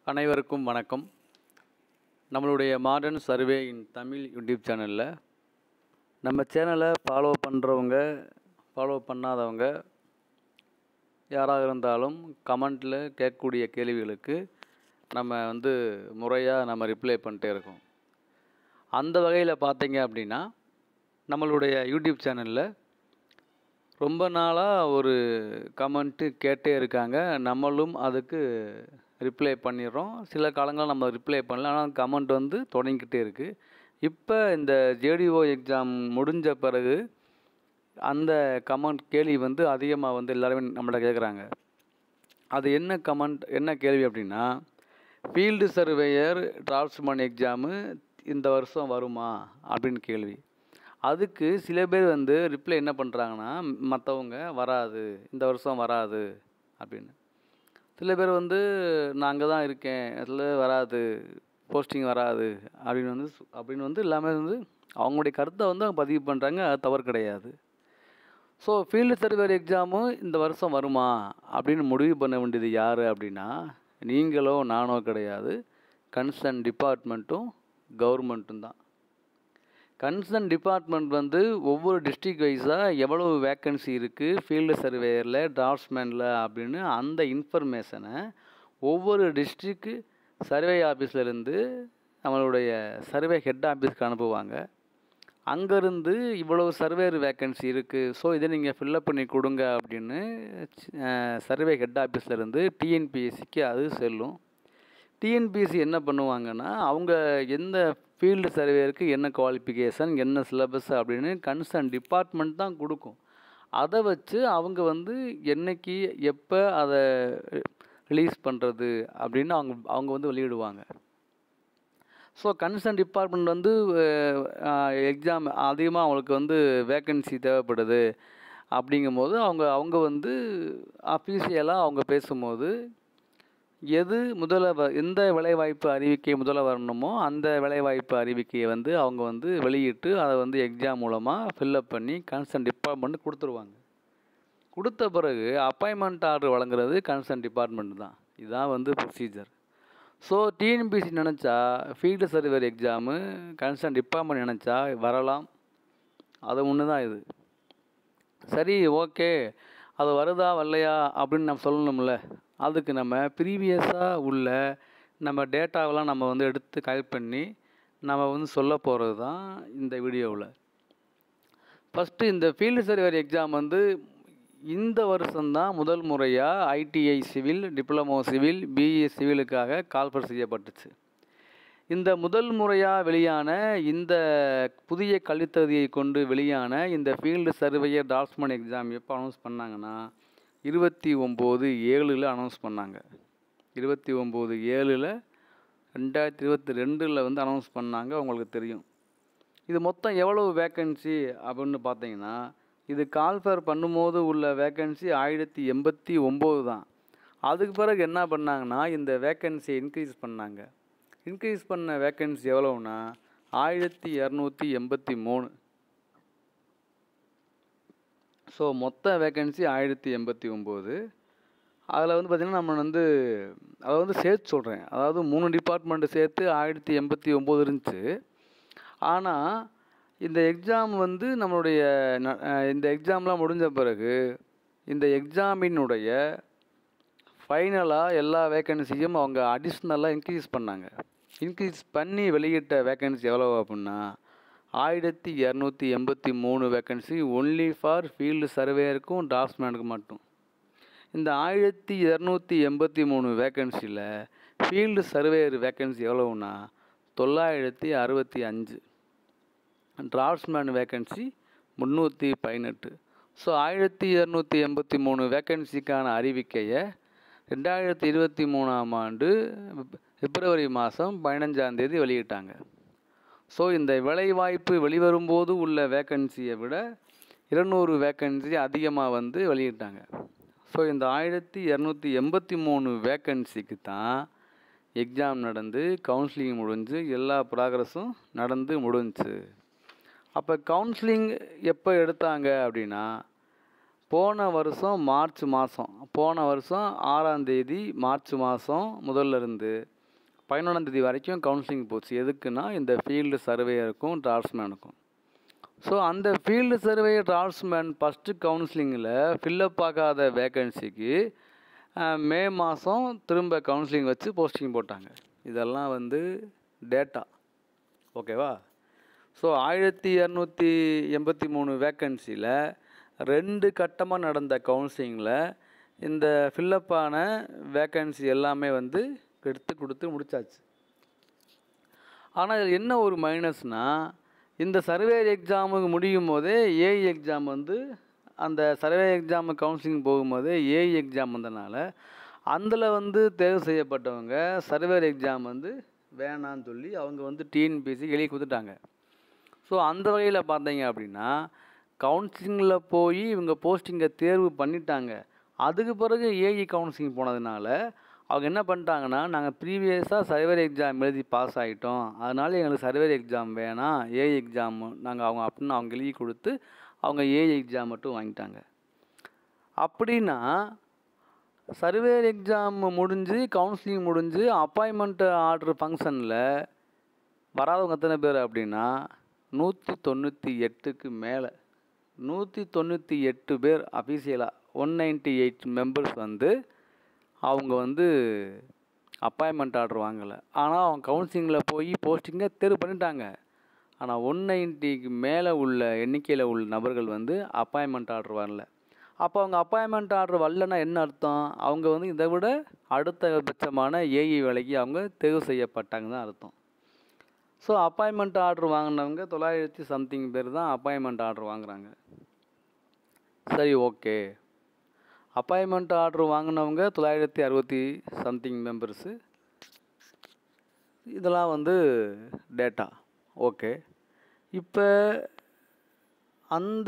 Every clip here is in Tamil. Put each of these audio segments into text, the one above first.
அனைவருக்கும் வணக்கம். நம்மளுடைய modern survey in Tamil YouTube சேனலில் நம்ம சேனலை ஃபாலோ பண்ணுறவங்க, ஃபாலோ பண்ணாதவங்க யாராக இருந்தாலும் கமெண்ட்டில் கேட்கக்கூடிய கேள்விகளுக்கு நம்ம முறையாக ரிப்ளை பண்ணிட்டே இருக்கோம். அந்த வகையில் பார்த்தீங்க அப்படின்னா, நம்மளுடைய யூடியூப் சேனலில் ரொம்ப நாளாக ஒரு கமெண்ட்டு கேட்டே இருக்காங்க. நம்மளும் அதுக்கு ரிப்ளை பண்ணிடுறோம். சில காலங்கள் நம்ம ரிப்ளை பண்ணல, ஆனால் கமெண்ட் தொடங்கிக்கிட்டே இருக்குது. இப்போ இந்த ஜேடிஓ எக்ஸாம் முடிஞ்ச பிறகு அந்த கமெண்ட் கேள்வி அதிகமாக எல்லாருமே நம்மள்ட்ட கேட்குறாங்க. அது என்ன கமெண்ட், என்ன கேள்வி அப்படின்னா, ஃபீல்டு சர்வேயர் டிராஃப்ட்ஸ்மேன் எக்ஸாமு இந்த வருஷம் வருமா அப்படின்னு கேள்வி. அதுக்கு சில பேர் ரிப்ளை என்ன பண்ணுறாங்கன்னா, மற்றவங்க வராது, இந்த வருஷம் வராது அப்படின்னு. சில பேர் நான் அங்கே தான் இருக்கேன், அதில் வராது, போஸ்டிங் வராது அப்படின்னு எல்லாமே அவங்களுடைய கருத்தை அவங்க பதிவு பண்ணுறாங்க. அது தவறு கிடையாது. ஸோ ஃபீல்டு சர்வேயர் எக்ஸாமு இந்த வருஷம் வருமா அப்படின்னு முடிவு பண்ண வேண்டியது யார் அப்படின்னா, நீங்களோ நானோ கிடையாது, கன்சர்ன் டிபார்ட்மெண்ட்டும் கவர்மெண்ட்டும் தான். கன்சர்ன் டிபார்ட்மெண்ட் ஒவ்வொரு டிஸ்ட்ரிக்ட் வைஸாக எவ்வளவு வேக்கன்சி இருக்குது ஃபீல்டு சர்வேயரில், டிராஃப்ட்ஸ்மேனில் அப்படின்னு அந்த இன்ஃபர்மேஷனை ஒவ்வொரு டிஸ்ட்ரிக்ட் சர்வே ஆஃபீஸ்லேருந்து நம்மளுடைய சர்வே ஹெட் ஆஃபீஸ்க்கு அனுப்புவாங்க. அங்கேருந்து இவ்வளவு சர்வேயர் வேக்கன்சி இருக்குது, ஸோ இதை நீங்கள் ஃபில்லப் பண்ணி கொடுங்க அப்படின்னு சர்வே ஹெட் ஆஃபீஸ்லேருந்து டிஎன்பிஎஸ்சிக்கு அது செல்லும். டிஎன்பிஎஸ்சி என்ன பண்ணுவாங்கன்னா, அவங்க எந்த ஃபீல்டு சர்வேயருக்கு என்ன குவாலிஃபிகேஷன், என்ன சிலபஸ் அப்படின்னு கன்சர்ன் டிபார்ட்மெண்ட் தான் கொடுக்கும். அதை வச்சு அவங்க என்னைக்கு எப்போ அதை ரிலீஸ் பண்ணுறது அப்படின்னு அவங்க வெளியிடுவாங்க. ஸோ கன்சர்ன் டிபார்ட்மெண்ட் எக்ஸாம் அதிகமாக அவங்களுக்கு வேக்கன்சி தேவைப்படுது அப்படிங்கும்போது அவங்க அஃபீஷியலாக அவங்க பேசும்போது எது எந்த வேலைவாய்ப்பு அறிவிக்கை முதல்ல வரணுமோ அந்த வேலைவாய்ப்பு அறிவிக்கையை அவங்க வெளியிட்டு அதை எக்ஸாம் மூலமாக ஃபில்லப் பண்ணி கன்சர்ன் டிபார்ட்மெண்ட் கொடுத்துருவாங்க. கொடுத்த பிறகு அப்பாயின்மெண்ட் ஆர்டர் வழங்குறது கன்சர்ன் டிபார்ட்மெண்ட் தான். இதுதான் ப்ரொசீஜர். ஸோ டிஎன்பிஎஸ்சி நினச்சா field surveyor exam concern department நினச்சா வரலாம். அது ஒன்று தான் இது. சரி, ஓகே, அது வருதா வரலையா அப்படின்னு நம்ம சொல்லணும்ல. அதுக்கு நம்ம ப்ரீவியஸாக உள்ள நம்ம டேட்டாவெலாம் நம்ம எடுத்து கலெக்ட் பண்ணி நம்ம சொல்ல போகிறது தான் இந்த வீடியோவில். ஃபஸ்ட்டு இந்த ஃபீல்டு சர்வேயர் எக்ஸாம் இந்த வருஷம்தான் முதல் முறையாக ITI civil, diploma civil, BE சிவிலுக்காக கால்ஃபர் செய்யப்பட்டுச்சு. இந்த முதல் முறையாக வெளியான இந்த புதிய கல்வித்தகுதியை கொண்டு வெளியான இந்த ஃபீல்டு சர்வேயர் டிராஃப்ட்ஸ்மேன் எக்ஸாம் எப்போ அனௌன்ஸ் பண்ணாங்கன்னா, 29/7 அனௌன்ஸ் பண்ணாங்க. 29/7 2022 அனௌன்ஸ் பண்ணாங்க. உங்களுக்கு தெரியும். இது மொத்தம் எவ்வளவு வேக்கன்சி அப்படின்னு பார்த்தீங்கன்னா, இது கால்ஃபர் பண்ணும்போது உள்ள வேக்கன்சி 1089 தான். அதுக்கு பிறகு என்ன பண்ணாங்கன்னா, இந்த வேக்கன்சியை இன்க்ரீஸ் பண்ணாங்க. இன்க்ரீஸ் பண்ண வேக்கன்சி எவ்வளோன்னா 1283. ஸோ மொத்த வேக்கன்சி 1089. அதில் பார்த்திங்கன்னா நம்ம அதை சேர்த்து சொல்கிறேன். அதாவது 3 டிபார்ட்மெண்ட்டு சேர்த்து 1089 இருந்துச்சு. ஆனால் இந்த எக்ஸாம் நம்மளுடைய இந்த எக்ஸாம்லாம் முடிஞ்ச பிறகு இந்த எக்ஸாமினுடைய ஃபைனலாக எல்லா வேக்கன்சியும் அவங்க அடிஷ்னலாக இன்க்ரீஸ் பண்ணாங்க. இன்க்ரீஸ் பண்ணி வெளியிட்ட வேக்கன்சி எவ்வளோ அப்படின்னா 1283 வேக்கன்சி ஒன்லி ஃபார் ஃபீல்டு சர்வேயருக்கும் டிராஃப்ட்ஸ்மேனுக்கும் மட்டும். இந்த 1283 வேக்கன்சியில் ஃபீல்டு சர்வேயர் வேக்கன்சி எவ்வளோன்னா 965, டிராஃப்ட்ஸ்மேன் வேக்கன்சி 318. ஸோ 1283 வேக்கன்சிக்கான அறிவிக்கையை 2023ஆம் ஆண்டு பிப்ரவரி மாதம் 15ஆம் தேதி வெளியிட்டாங்க. ஸோ இந்த வேலைவாய்ப்பு வெளிவரும்போது உள்ள வேக்கன்சியை விட 200 வேக்கன்சி அதிகமாக வெளியிட்டாங்க. ஸோ இந்த 1283 வேக்கன்சிக்கு தான் எக்ஸாம் நடந்து கவுன்சிலிங் முடிஞ்சு எல்லா ப்ராக்ரஸும் நடந்து முடிஞ்சுச்சு. அப்போ கவுன்சிலிங் எப்போ எடுத்தாங்க அப்படின்னா போன வருஷம் மார்ச் மாதம், போன வருஷம் 6ஆம் தேதி மார்ச் மாதம் முதல்ல இருந்து 11ஆம் தேதி வரைக்கும் கவுன்சிலிங் போச்சு. எதுக்குன்னா இந்த ஃபீல்டு சர்வேயருக்கும் டிராஃப்ட்ஸ்மேனுக்கும். ஸோ அந்த ஃபீல்டு சர்வேயர் டிராஃப்ட்ஸ்மேன் ஃபஸ்ட்டு கவுன்சிலிங்கில் ஃபில்லப் ஆகாத வேக்கன்சிக்கு மே மாதம் திரும்ப கவுன்சிலிங் வச்சு போஸ்டிங் போட்டாங்க. இதெல்லாம் வந்து டேட்டா, ஓகேவா? ஸோ 1283 வேக்கன்சியில் 2 கட்டமாக நடந்த கவுன்சிலிங்கில் இந்த ஃபில்லப்பான வேக்கன்சி எல்லாமே வந்து எடுத்து கொடுத்து முடிச்சாச்சு. ஆனால் இதில் என்ன ஒரு மைனஸ்னால், இந்த சர்வேயர் எக்ஸாமுக்கு முடியும் போதே ஏஇ எக்ஸாம் வந்து அந்த சர்வே எக்ஸாமு கவுன்சிலிங் போகும்போதே ஏஇ எக்ஸாம் வந்தனால அதில் வந்து தேர்வு செய்யப்பட்டவங்க சர்வேயர் எக்ஸாம் வந்து வேணான்னு சொல்லி அவங்க வந்து டிஎன்பிஎஸ்சி எழுதி கொடுத்துட்டாங்க. ஸோ அந்த வகையில் பார்த்தீங்க அப்படின்னா கவுன்சிலிங்கில் போய் இவங்க போஸ்டிங்கை தேர்வு பண்ணிட்டாங்க. அதுக்கு பிறகு ஏஇ கவுன்சிலிங் போனதுனால அவங்க என்ன பண்ணிட்டாங்கன்னா, நாங்கள் ப்ரீவியஸாக சர்வேயர் எக்ஸாம் எழுதி பாஸ் ஆகிட்டோம், அதனால் எங்களுக்கு சர்வேயர் எக்ஸாம் வேணாம், ஏஇ எக்ஸாம் நாங்கள் அப்படின்னு அவங்க எழுதி கொடுத்து அவங்க ஏஇ எக்ஸாம் மட்டும் வாங்கிட்டாங்க. அப்படின்னா சர்வேயர் எக்ஸாம் முடிஞ்சு கவுன்சிலிங் முடிஞ்சு அப்பாயின்மெண்ட் ஆர்டர் ஃபங்க்ஷனில் வராதவங்க எத்தனை பேர் அப்படின்னா 198க்கு மேலே, 198 பேர் அஃபீஷியலாக 198 மெம்பர்ஸ் வந்து அவங்க வந்து அப்பாயின்மெண்ட் ஆர்டர் வாங்கலை. ஆனால் அவங்க கவுன்சிலிங்கில் போய் போஸ்டிங்கை தேர்வு பண்ணிட்டாங்க. ஆனால் 190க்கு மேலே உள்ள எண்ணிக்கையில் உள்ள நபர்கள் வந்து அப்பாயின்மெண்ட் ஆர்டர் வரல. அப்போ அவங்க அப்பாயின்மெண்ட் ஆர்டர் வரலன்னா என்ன அர்த்தம்? அவங்க வந்து இதை விட அடுத்தபட்சமான ஏஇ வேலைக்கு அவங்க தேர்வு செய்யப்பட்டாங்க தான் அர்த்தம். ஸோ அப்பாயின்மெண்ட் ஆர்டர் வாங்கினவங்க 900 சம்திங் பேர் தான் அப்பாயின்மெண்ட் ஆர்டர் வாங்குகிறாங்க. சரி, ஓகே. அப்பாயின்மெண்ட் ஆர்டர் வாங்கினவங்க 960 சம்திங் மெம்பர்ஸு. இதெல்லாம் வந்து டேட்டா, ஓகே. இப்போ அந்த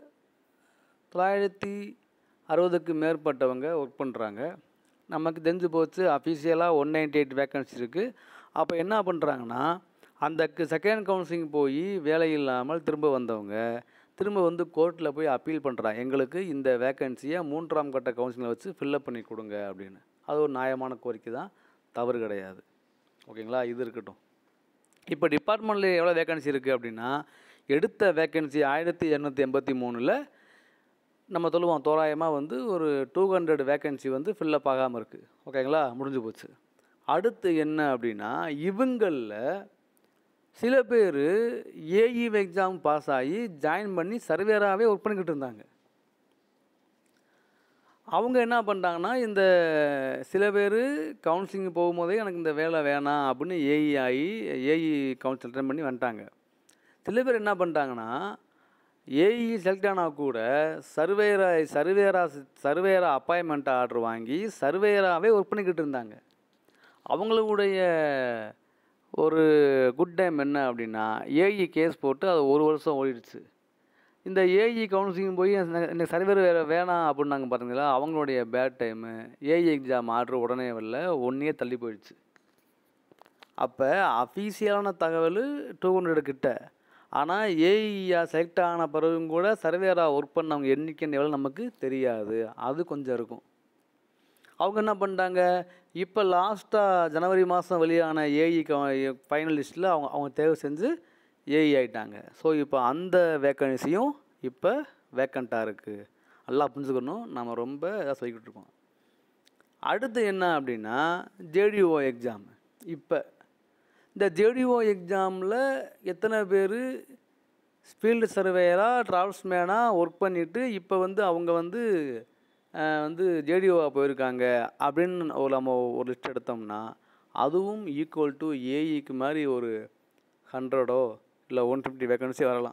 960க்கு மேற்பட்டவங்க ஒர்க் பண்ணுறாங்க. நமக்கு தெரிஞ்சு போச்சு அஃபீஷியலாக 198 வேக்கன்சி இருக்குது. அப்போ என்ன பண்ணுறாங்கன்னா, அந்த செகண்ட் கவுன்சிலிங் போய் வேலை இல்லாமல் திரும்ப வந்தவங்க திரும்ப வந்து கோர்ட்டில் போய் அப்பீல் பண்ணுறாங்க, எங்களுக்கு இந்த வேக்கன்சியை 3ஆம் கட்ட கவுன்சிலிங்கில் வச்சு ஃபில்லப் பண்ணி கொடுங்க அப்படின்னு. அது ஒரு நியாயமான கோரிக்கை தான், தவறு கிடையாது, ஓகேங்களா? இது இருக்கட்டும். இப்போ டிபார்ட்மெண்ட்டில் எவ்வளோ வேக்கன்சி இருக்குது அப்படின்னா, எடுத்த வேக்கன்சி 1283ல் நம்ம சொல்லுவோம் தோராயமாக வந்து ஒரு 200 வேக்கன்சி வந்து ஃபில்லப் ஆகாமல் இருக்குது, ஓகேங்களா? முடிஞ்சு போச்சு. அடுத்து என்ன அப்படின்னா, இவங்களில் சில பேர் ஏஇ எக்ஸாம் பாஸ் ஆகி ஜாயின் பண்ணி சர்வேராகவே ஒர்க் பண்ணிக்கிட்டு இருந்தாங்க. அவங்க என்ன பண்ணிட்டாங்கன்னா, இந்த சில பேர் கவுன்சிலிங் போகும்போதே எனக்கு இந்த வேலை வேணாம் அப்படின்னு ஏஇ ஆகி ஏஇ கவுன்சில் அட்டெண்ட் பண்ணி வந்துட்டாங்க. சில பேர் என்ன பண்ணிட்டாங்கன்னா, ஏஇ செலக்ட் ஆனால் கூட சர்வேயரா அப்பாயின்மெண்ட் ஆர்டர் வாங்கி சர்வேயராகவே ஒர்க் பண்ணிக்கிட்டு இருந்தாங்க. அவங்களுடைய ஒரு குட் டைம் என்ன அப்படின்னா, ஏஇ கேஸ் போட்டு அது 1 வருஷம் ஓடிடுச்சு. இந்த ஏஇ கவுன்சிலிங் போய் எனக்கு சர்வேர் வேணாம் அப்படின்னாங்க பார்த்தீங்களா, அவங்களுடைய bad time. AE exam order உடனே வரல, 1 இயர் தள்ளி போயிடுச்சு. அப்போ அஃபீஷியலான தகவல் 200 கிட்ட, ஆனால் ஏஇயா செலக்ட் ஆன பிறகும் கூட சர்வேராக ஒர்க் பண்ணவங்க எண்ணிக்கைன்னு எவ்வளோ நமக்கு தெரியாது, அது கொஞ்சம் இருக்கும். அவங்க என்ன பண்ணிட்டாங்க, இப்போ லாஸ்ட்டாக ஜனவரி மாதம் வெளியான ஏஇ ஃபைனலிஸ்ட்டில் அவங்க தேர்வு செஞ்சு ஏஇ ஆகிட்டாங்க. ஸோ இப்போ அந்த வேக்கன்சியும் இப்போ வேக்கண்ட்டாக இருக்குது. நல்லா புரிஞ்சுக்கணும், நம்ம ரொம்ப இதாக சொல்லிக்கிட்டு இருக்கோம். அடுத்து என்ன அப்படின்னா, ஜேடிஓ எக்ஸாம். இப்போ இந்த ஜேடிஓ எக்ஸாமில் எத்தனை பேர் ஃபீல்டு சர்வேயராக டிராஃப்ட்ஸ்மேனாக ஒர்க் பண்ணிவிட்டு இப்போ வந்து அவங்க வந்து ஜேடிஓவாக போயிருக்காங்க அப்படின்னு நம்ம ஒரு லிஸ்ட் எடுத்தோம்னா, அதுவும் ஈக்குவல் டு ஏஇக்கு மாதிரி ஒரு 100 இல்லை 150 வேக்கன்சி வரலாம்.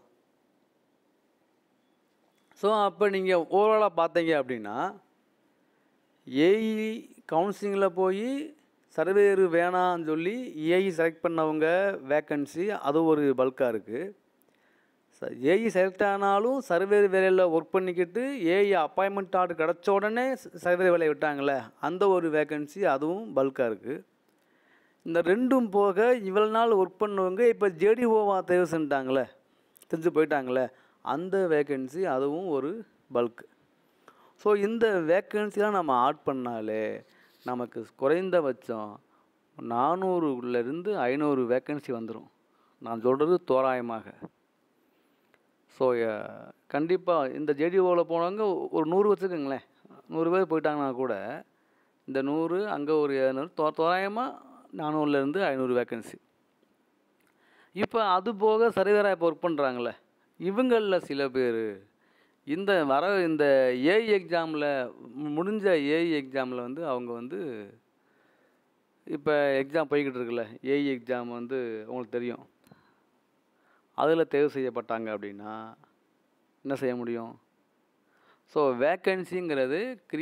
ஸோ அப்போ நீங்கள் ஓவராலாக பார்த்தீங்க அப்படின்னா, ஏஇ கவுன்சிலிங்கில் போய் சர்வேயர் வேணான்னு சொல்லி ஏஇ செலக்ட் பண்ணவங்க வேக்கன்சி அது ஒரு பல்காக இருக்குது. ஏஇ செலக்ட் ஆனாலும் சர்வேர் வேலையில் ஒர்க் பண்ணிக்கிட்டு ஏஇ அப்பாயின்மெண்ட் ஆர்டர் கிடச்ச உடனே சர்வேர் வேலையை விட்டாங்களே, அந்த ஒரு வேக்கன்சி அதுவும் பல்காக இருக்குது. இந்த ரெண்டும் போக இவ்வளோ நாள் ஒர்க் பண்ணவங்க இப்போ ஜேடிஓவாக தேர்வு செஞ்சுட்டாங்களே, தெரிஞ்சு போயிட்டாங்களே, அந்த வேக்கன்சி அதுவும் ஒரு பல்க். ஸோ இந்த வேக்கன்சிலாம் நம்ம ஆட் பண்ணாலே நமக்கு குறைந்தபட்சம் 400லேருந்து 500 வேக்கன்சி வந்துடும். நான் சொல்கிறது தோராயமாக. ஸோ கண்டிப்பாக இந்த ஜேடிஓவில் போனவங்க ஒரு 100 வச்சுக்கோங்களேன், 100 பேர் போயிட்டாங்கன்னா கூட இந்த 100 அங்கே ஒரு 700 தோராயமாக 400லேருந்து 500 வேக்கன்சி. இப்போ அது போக சர்வேராக இப்போ ஒர்க் பண்ணுறாங்களே, இவங்களில் சில பேர் இந்த ஏஐ எக்ஸாமில் முடிஞ்ச ஏஐ எக்ஸாமில் வந்து அவங்க வந்து இப்போ எக்ஸாம் போய்கிட்டு இருக்குல்ல, ஏஐ எக்ஸாம் வந்து உங்களுக்கு தெரியும். அதில் தேர்வு செய்யப்பட்டாங்க அப்படின்னா என்ன செய்ய முடியும்? ஸோ வேக்கன்சிங்கிறது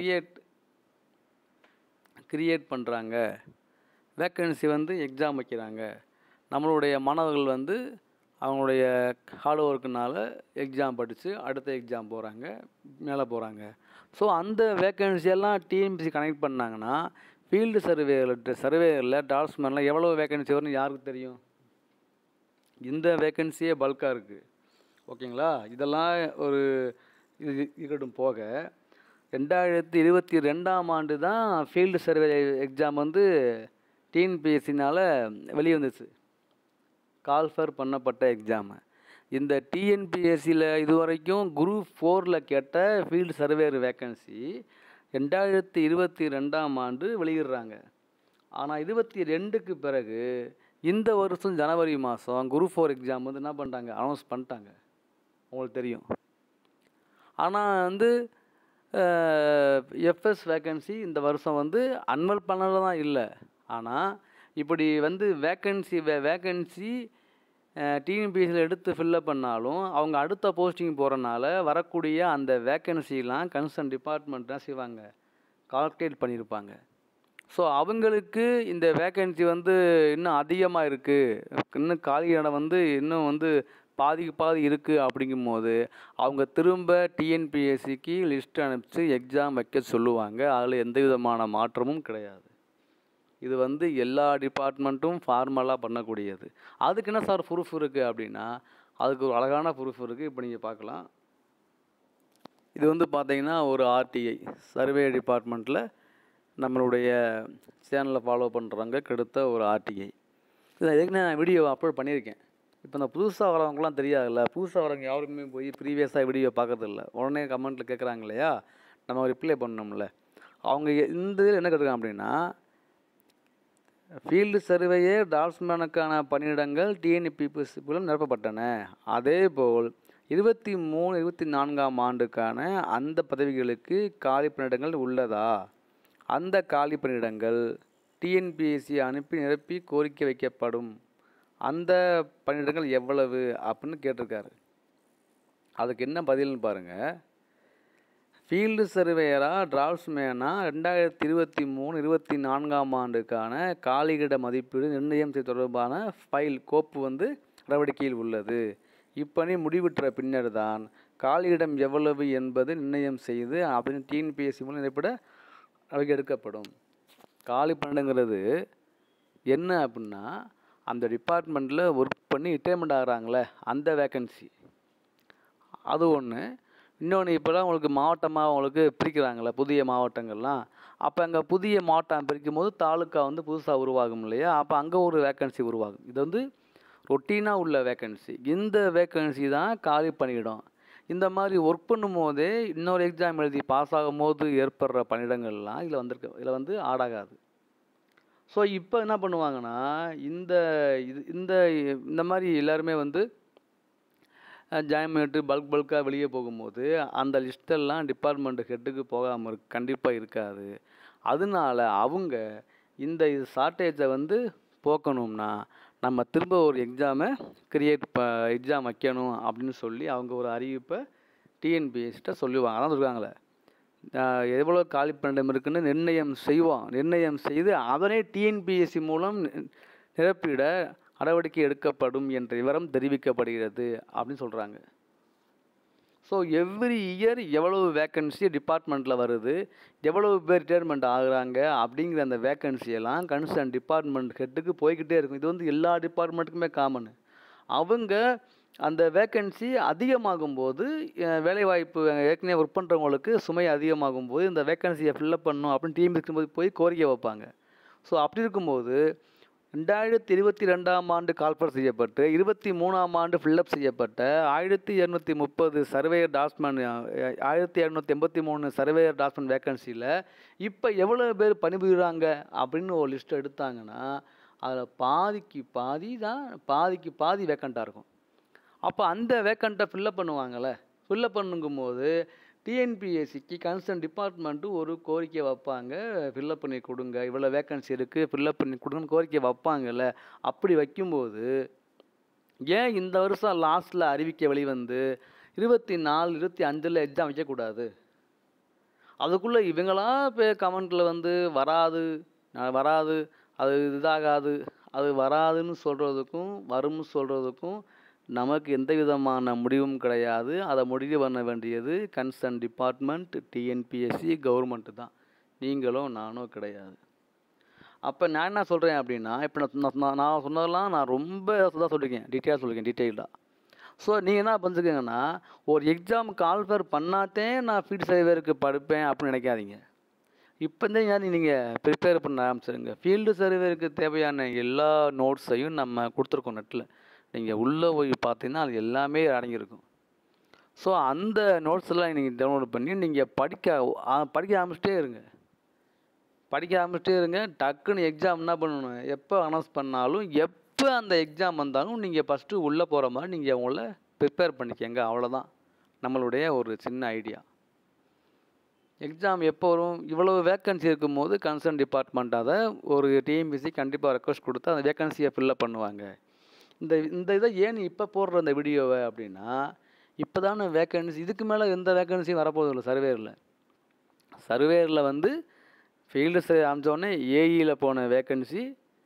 கிரியேட் பண்ணுறாங்க, வேக்கன்சி வந்து எக்ஸாம் வைக்கிறாங்க. நம்மளுடைய மாணவர்கள் வந்து அவங்களுடைய ஹார்ட் ஒர்க்குனால எக்ஸாம் படித்து அடுத்த எக்ஸாம் போகிறாங்க, மேலே போகிறாங்க. ஸோ அந்த வேக்கன்சியெல்லாம் டிஎன்பிஎஸ்சி கனெக்ட் பண்ணாங்கன்னா ஃபீல்டு சர்வேயரில் டாட்ஸ்மேனில் எவ்வளோ வேக்கன்சி வரும்னு யாருக்கு தெரியும்? இந்த வேக்கன்சியே பல்காக இருக்குது. ஓகேங்களா? இதெல்லாம் ஒரு இருக்கட்டும். போக 2022ஆம் ஆண்டு தான் ஃபீல்டு சர்வே எக்ஸாம் வந்து டிஎன்பிஎஸ்சினால் வெளியே வந்துச்சு, கால்ஃபர் பண்ணப்பட்ட எக்ஸாமு. இந்த டிஎன்பிஎஸ்சியில் இதுவரைக்கும் குரூப் 4ல் கேட்ட ஃபீல்டு சர்வேயர் வேக்கன்சி 2022ஆம் ஆண்டு வெளியிடுறாங்க. ஆனால் 22க்கு பிறகு இந்த வருஷம் ஜனவரி மாதம் குரூப் 4 எக்ஸாம் வந்து என்ன பண்ணிட்டாங்க, அனௌன்ஸ் பண்ணிட்டாங்க, உங்களுக்கு தெரியும். ஆனால் வந்து எஃப்எஸ் வேக்கன்சி இந்த வருஷம் வந்து அன்வல் பண்ணல தான் இல்லை. ஆனால் இப்படி வந்து வேக்கன்சி டிஎன்பிஎஸ்சியில் எடுத்து ஃபில்லப் பண்ணாலும் அவங்க அடுத்த போஸ்டிங் போகிறனால வரக்கூடிய அந்த வேக்கன்சிலாம் கன்சர்ன் டிபார்ட்மெண்ட் தான் செய்வாங்க, கால்குலேட் பண்ணியிருப்பாங்க. ஸோ அவங்களுக்கு இந்த வேக்கன்சி வந்து இன்னும் அதிகமாக இருக்குது, இன்னும் காலி இடம் வந்து இன்னும் வந்து பாதிக்கு பாதி இருக்குது. அப்படிங்கும்போது அவங்க திரும்ப டிஎன்பிஎஸ்சிக்கு லிஸ்ட் அனுப்பிச்சு எக்ஸாம் வைக்க சொல்லுவாங்க. அதில் எந்த விதமான மாற்றமும் கிடையாது. இது வந்து எல்லா டிபார்ட்மெண்ட்டும் ஃபார்மலாக பண்ணக்கூடியது. அதுக்கு என்ன சார் ப்ரூஃப் இருக்குது அப்படின்னா, அதுக்கு ஒரு அழகான ப்ரூஃப் இருக்குது. இப்போ நீங்கள் பார்க்கலாம். இது வந்து பார்த்தீங்கன்னா ஒரு ஆர்டிஐ சர்வே டிபார்ட்மெண்ட்டில் நம்மளுடைய சேனலில் ஃபாலோ பண்ணுறவங்க கெடுத்த ஒரு ஆர்டிஐ. இதில் எதுக்கு நான் வீடியோ அப்லோட் பண்ணியிருக்கேன். இப்போ இந்த புதுசாக வரவங்களாம் தெரியாதுல்ல, புதுசாக வரவங்க யாருக்குமே போய் ப்ரீவியஸாக வீடியோ பார்க்கறதில்ல. உடனே கமெண்ட்டில் கேட்குறாங்க இல்லையா, நம்ம ரிப்ளை பண்ணணும்ல. அவங்க இந்த இதில் என்ன கேட்குறாங்க அப்படின்னா, ஃபீல்டு சர்வேயர் டாட்ஸ்மேனுக்கான பணியிடங்கள் டிஎன்பிஎஸ்சி மூலம் நிரப்பப்பட்டன. அதேபோல் 23-24ஆம் ஆண்டுக்கான அந்த பதவிகளுக்கு காலி பணியிடங்கள் உள்ளதா? அந்த காலி பணியிடங்கள் டிஎன்பிஎஸ்சி அனுப்பி நிரப்பி கோரிக்கை வைக்கப்படும். அந்த பணியிடங்கள் எவ்வளவு அப்படின்னு கேட்டிருக்காரு. அதுக்கு என்ன பதில்னு பாருங்கள். ஃபீல்டு சர்வேயராக டிராஃப்ட்ஸ்மேனாக 2023-24ஆம் ஆண்டுக்கான காலியிட மதிப்பீடு நிர்ணயம் செய்ய தொடர்பான ஃபைல் கோப்பு வந்து நடவடிக்கையில் உள்ளது. இப்பணி முடிவுற்ற பின்னர் தான் காலியிடம் எவ்வளவு என்பது நிர்ணயம் செய்து அப்படின்னு டிஎன்பிஎஸ்சி மூலம் நிரப்பிட நடவடிக்கை எடுக்கப்படும். காலி பணியிடங்கிறது என்ன அப்படின்னா, அந்த டிபார்ட்மெண்ட்டில் ஒர்க் பண்ணி ரிட்டைர்மெண்ட் ஆகிறாங்களே அந்த வேக்கன்சி, அது ஒன்று. இன்னொன்று, இப்போ தான் உங்களுக்கு மாவட்டமாக உங்களுக்கு பிரிக்கிறாங்களே புதிய மாவட்டங்கள்லாம், அப்போ அங்கே புதிய மாவட்டம் பிரிக்கும் போது தாலுக்கா வந்து புதுசாக உருவாகும் இல்லையா, அப்போ அங்கே ஒரு வேக்கன்சி உருவாகும். இது வந்து ரொட்டீனாக உள்ள வேக்கன்சி. இந்த வேக்கன்சி தான் காலி பணியிடம். இந்த மாதிரி ஒர்க் பண்ணும்போதே இன்னொரு எக்ஸாம் எழுதி பாஸ் ஆகும் போது ஏற்படுற பணியிடங்கள்லாம் இதில் வந்து ஆடாகாது. ஸோ இப்போ என்ன பண்ணுவாங்கன்னா, இந்த மாதிரி எல்லாருமே வந்து ஜாயின் பண்ணிட்டு பல்காக வெளியே போகும்போது அந்த லிஸ்டெல்லாம் டிபார்ட்மெண்ட் ஹெட்டுக்கு போகாமல் கண்டிப்பாக இருக்காது. அதனால அவங்க இந்த ஷார்ட்டேஜை வந்து போக்கணும்னா நம்ம திரும்ப ஒரு எக்ஸாமை எக்ஸாம் வைக்கணும் அப்படின்னு சொல்லி அவங்க ஒரு அறிவிப்பை டிஎன்பிஎஸ்சிட்ட சொல்லுவாங்க. அதான் சொல்லுவாங்களே, எவ்வளோ காலி பணியிடம் இருக்குன்னு நிர்ணயம் செய்து அதனை டிஎன்பிஎஸ்சி மூலம் நிரப்பிட நடவடிக்கை எடுக்கப்படும் என்ற விவரம் தெரிவிக்கப்படுகிறது அப்படின்னு சொல்கிறாங்க. ஸோ எவ்ரி இயர் எவ்வளவு வேக்கன்சி டிபார்ட்மெண்ட்டில் வருது, எவ்வளவு பேர் ரிட்டையர்மெண்ட் ஆகுறாங்க அப்படிங்கிற அந்த வேக்கன்சியெல்லாம் கன்சர்ன் டிபார்ட்மெண்ட் ஹெட்டுக்கு போய்கிட்டே இருக்கும். இது வந்து எல்லா டிபார்ட்மெண்ட்டுக்குமே காமனு. அவங்க அந்த வேக்கன்சி அதிகமாகும்போது வேலைவாய்ப்பு ஏற்கனவே ஒர்க் பண்ணுறவங்களுக்கு சுமை அதிகமாகும்போது இந்த வேக்கன்சியை ஃபில்லப் பண்ணணும் அப்படின்னு டீம் இருக்கும்போது போய் கோரிக்கை வைப்பாங்க. ஸோ அப்படி இருக்கும்போது 2022ஆம் ஆண்டு கால்ஃபர் செய்யப்பட்டு 23ஆம் ஆண்டு ஃபில்லப் செய்யப்பட்ட 1230 சர்வேயர் டாஸ்மேன் 1283 சர்வேயர் டாஸ்மேன் வேக்கன்சியில் இப்போ எவ்வளோ பேர் பணிபுரிகிறாங்க அப்படின்னு ஒரு லிஸ்ட் எடுத்தாங்கன்னா அதில் பாதிக்கு பாதி வேக்கண்ட்டாக இருக்கும். அப்போ அந்த வேக்கண்ட்டை ஃபில்லப் பண்ணுவாங்கள்ல, ஃபில்லப் பண்ணுங்கும்போது டிஎன்பிஎஸ்சிக்கு கன்சர்ன் டிபார்ட்மெண்ட்டு ஒரு கோரிக்கை வைப்பாங்க, ஃபில்லப் பண்ணி கொடுங்க, இவ்வளோ வேக்கன்சி இருக்குது ஃபில்லப் பண்ணி கொடுங்கன்னு கோரிக்கை வைப்பாங்கல்ல. அப்படி வைக்கும்போது ஏன் இந்த வருஷம் லாஸ்ட்டில் அறிவிக்க வெளிவந்து 24, 25 எக்ஸாம் வைக்கக்கூடாது? அதுக்குள்ளே இவங்களா போய் கமெண்ட்டில் வந்து வராது அது இதாகாது அது வராதுன்னு சொல்கிறதுக்கும் வரும்னு சொல்கிறதுக்கும் நமக்கு எந்த விதமான முடிவும் கிடையாது. அதை முடிவு பண்ண வேண்டியது கன்சர்ன் டிபார்ட்மெண்ட், டிஎன்பிஎஸ்சி, கவர்மெண்ட்டு தான். நீங்களும் நானும் கிடையாது. அப்போ நான் என்ன சொல்கிறேன் அப்படின்னா, இப்போ நான் சொன்னதெல்லாம் நான் ரொம்ப இதாக சொல்லியிருக்கேன், டீட்டெயில்டாக. ஸோ நீங்கள் என்ன பண்ணிருக்கீங்கன்னா, ஒரு எக்ஸாம் கால்ஃபர் பண்ணாதே நான் ஃபீல்டு சர்வேருக்கு படிப்பேன் அப்படின்னு நினைக்காதீங்க. இப்போ நீங்கள் ப்ரிப்பேர் பண்ண ஆரம்பிச்சிருங்க. ஃபீல்டு சர்வேருக்கு தேவையான எல்லா நோட்ஸையும் நம்ம கொடுத்துருக்கோம் நெட்டில். நீங்கள் உள்ளே போய் பார்த்தீங்கன்னா அது எல்லாமே அடங்கியிருக்கும். ஸோ அந்த நோட்ஸ் எல்லாம் நீங்கள் டவுன்லோட் பண்ணி நீங்கள் படிக்க ஆரம்பிச்சிட்டே இருங்க. டக்குன்னு எக்ஸாம் என்ன பண்ணணும், எப்போ அனௌன்ஸ் பண்ணாலும் எப்போ அந்த எக்ஸாம் வந்தாலும் நீங்கள் ஃபஸ்ட்டு உள்ளே போகிற மாதிரி நீங்கள் உங்களை ப்ரிப்பேர் பண்ணிக்கங்க. அவ்வளோதான் நம்மளுடைய ஒரு சின்ன ஐடியா. எக்ஸாம் எப்போ வரும், இவ்வளோ வேக்கன்சி இருக்கும்போது கன்சர்ன் டிபார்ட்மெண்ட் அதை ஒரு டிஎன்பிஎஸ்சி கண்டிப்பாக ரெக்வஸ்ட் கொடுத்து அந்த வேக்கன்சியை ஃபில்லப் பண்ணுவாங்க. இந்த இதை ஏன் இப்போ போடுற இந்த வீடியோவை அப்படின்னா, இப்போ தானே வேக்கன்சி, இதுக்கு மேலே எந்த வேக்கன்சியும் வரப்போதில்லை சர்வேயரில் வந்து ஃபீல்டு சர்வே அமைச்சோடனே ஏஇயில் போன வேக்கன்சி,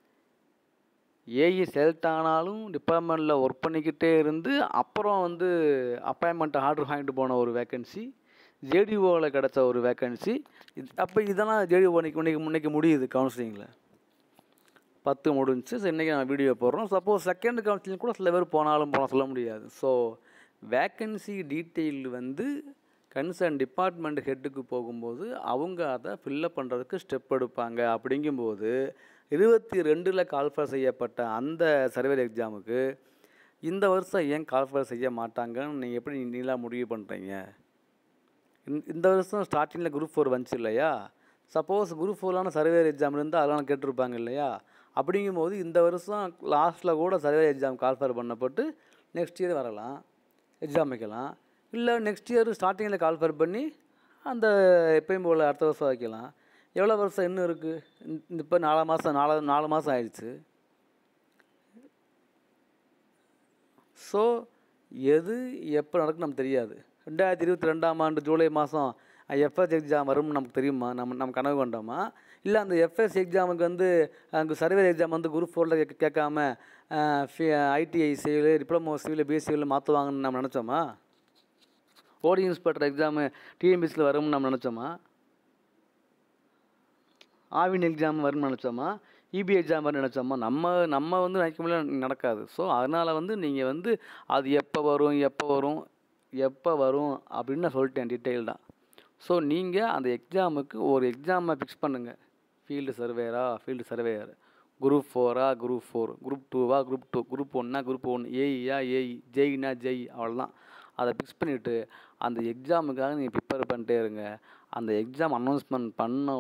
ஏஇ செலக்ட் ஆனாலும் டிபார்ட்மெண்ட்டில் ஒர்க் பண்ணிக்கிட்டே இருந்து அப்புறம் வந்து அப்பாயின்மெண்ட் ஆர்டர் வாங்கிட்டு போன ஒரு வேக்கன்சி, ஜேடிஓவில் கிடச்ச ஒரு வேக்கன்சி. அப்போ இதெல்லாம் ஜேடிஓ இன்னைக்கு முடியுது கவுன்சிலிங்கில் 10 முடிஞ்சு. ஸோ இன்றைக்கி நான் வீடியோ போடுறோம். சப்போஸ் செகண்ட் கவுன்சிலிங் கூட சில பேர் போனாலும் சொல்ல முடியாது. ஸோ வேக்கன்சி டீட்டெயில் வந்து கன்சர்ன் டிபார்ட்மெண்ட் ஹெட்டுக்கு போகும்போது அவங்க அதை ஃபில்லப் பண்ணுறதுக்கு ஸ்டெப் எடுப்பாங்க. அப்படிங்கும்போது 22 கால்ஃபர் செய்யப்பட்ட அந்த சர்வேர் எக்ஸாமுக்கு இந்த வருஷம் ஏன் கால்ஃபர் செய்ய மாட்டாங்கன்னு நீங்கள் எப்படி நீங்களாக முடிவு பண்ணுறீங்க? இந்த வருஷம் ஸ்டார்டிங்கில் குரூப் 4 வந்துச்சு இல்லையா? சப்போஸ் குரூப் 4 சர்வேர் எக்ஸாம் இருந்தால் அதெல்லாம் கேட்டிருப்பாங்க இல்லையா? அப்படிங்கும்போது இந்த வருஷம் லாஸ்ட்டில் கூட சர்வேர் எக்ஸாம் கால்ஃபர் பண்ணப்பட்டு நெக்ஸ்ட் இயர் வரலாம், எக்ஸாம் வைக்கலாம். இல்லை நெக்ஸ்ட் இயர் ஸ்டார்டிங்கில் கால்ஃபர் பண்ணி அந்த எப்பயும் போல் அடுத்த வருஷம் வைக்கலாம். எவ்வளோ வருஷம் இன்னும் இருக்குது? இப்போ 4 மாதம் ஆயிடுச்சு. ஸோ எது எப்போ நடக்குன்னு நமக்கு தெரியாது. 2022ஆம் ஆண்டு ஜூலை மாதம் எஃப்எஸ் எக்ஸாம் வரும்னு நமக்கு தெரியுமா? நம்ம கனவு கொண்டோமா? இல்லை அந்த எஃப்எஸ் எக்ஸாமுக்கு வந்து அங்கே சர்வேர் எக்ஸாம் வந்து குரூப் 4 கேட்காம ITI civil, diploma civil, BSc civil மாற்றுவாங்கன்னு நம்ம நினச்சோமா? ஓடி இன்ஸ்பெக்டர் எக்ஸாமு டிஎன்பிஎஸ்சியில் வரும்னு நம்ம நினச்சோமா? ஆவின் எக்ஸாம் வரும்னு நினச்சோமா? இபி எக்ஸாம் வரும்னு நினச்சோமா? நம்ம வந்து நினைக்க முடியல, நடக்காது. ஸோ அதனால் வந்து நீங்கள் வந்து அது எப்போ வரும் அப்படின்னு நான் சொல்லிட்டேன் டீட்டெயில்டாக. ஸோ நீங்கள் அந்த எக்ஸாமுக்கு ஒரு எக்ஸாமை ஃபிக்ஸ் பண்ணுங்கள். Field surveyor, group 4 group 4, group 2 group 2, group 1 group 1, ஏஇயா ஏஇ, ஜெயினா ஜெய், அவ்வளோதான். அதை ஃபிக்ஸ் பண்ணிவிட்டு அந்த எக்ஸாமுக்காக நீங்கள் ப்ரிப்பேர் பண்ணிட்டே இருங்க. அந்த எக்ஸாம் அனௌன்ஸ்மெண்ட் பண்ண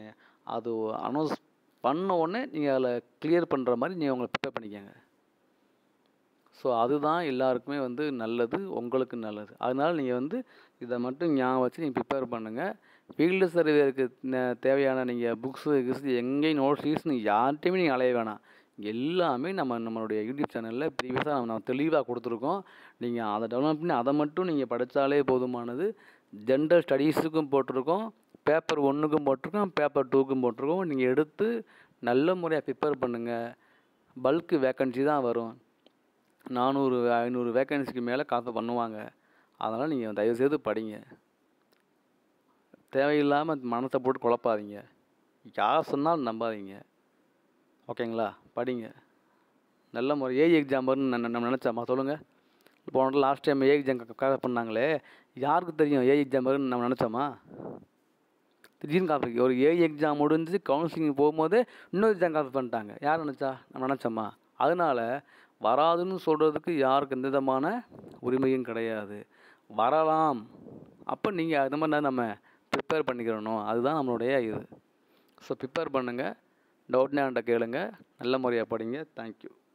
உடனே நீங்கள் அதில் கிளியர் பண்ணுற மாதிரி நீங்கள் உங்களை ப்ரிப்பேர் பண்ணிக்கோங்க. ஸோ அதுதான் எல்லாருக்குமே வந்து நல்லது, உங்களுக்கு நல்லது. அதனால் நீங்கள் வந்து இதை மட்டும் ஞாபகம் வச்சு நீங்கள் ப்ரிப்பேர் பண்ணுங்கள். ஃபீல்டு சர்வேருக்கு தேவையான நீங்கள் புக்ஸு எங்கேயும் நோட்ஸ் நீங்கள் யார்கிட்டையுமே நீங்கள் அலைய வேணாம். எல்லாமே நம்மளுடைய யூடியூப் சேனலில் ப்ரீவியஸாக நம்ம தெளிவாக கொடுத்துருக்கோம். நீங்கள் அதை டெவலப் பண்ணி அதை மட்டும் நீங்கள் படித்தாலே போதுமானது. ஜென்ரல் ஸ்டடீஸுக்கும் போட்டிருக்கோம், பேப்பர் 1க்கும் போட்டிருக்கோம், பேப்பர் 2க்கும் போட்டிருக்கோம். நீங்கள் எடுத்து நல்ல முறையாக ப்ரிப்பேர் பண்ணுங்கள். பல்க்கு வேக்கன்சி தான் வரும். 400, 500 வேக்கன்சிக்கு மேலே கால்ஃபர் பண்ணுவாங்க. அதனால் நீங்கள் தயவுசெய்து படிங்க. தேவையில்லாமல் மனசை போட்டு குழப்பாதீங்க. யார் சொன்னாலும் நம்பாதீங்க. ஓகேங்களா? படிங்க. நல்ல முறை ஏஇ எக்ஸாம் வரும்னு நம்ம நினச்சாமா? சொல்லுங்கள். போன last time AI exam call பண்ணாங்களே, யாருக்கு தெரியும் ஏஐ எக்ஸாம் வரும்னு நம்ம நினச்சோமா? திடீர்னு கால் ஒரு ஏஐ எக்ஸாம் முடிஞ்சு கவுன்சிலிங் போகும்போது இன்னொரு எக்ஸாம் கால் பண்ணிட்டாங்க. யார் நினச்சா? நம்ம நினச்சோமா? அதனால் வராதுன்னு சொல்கிறதுக்கு யாருக்கு எந்த விதமான உரிமையும் கிடையாது. வரலாம். அப்போ நீங்கள் அது மாதிரி நம்ம ப்ரிப்பேர் பண்ணிக்கிறணும். அதுதான் நம்மளுடைய இது. ஸோ ப்ரிப்பேர் பண்ணுங்கள். டவுட்னா என்கிட்ட கேளுங்க. நல்ல முறையாக படிங்க. தேங்க்யூ.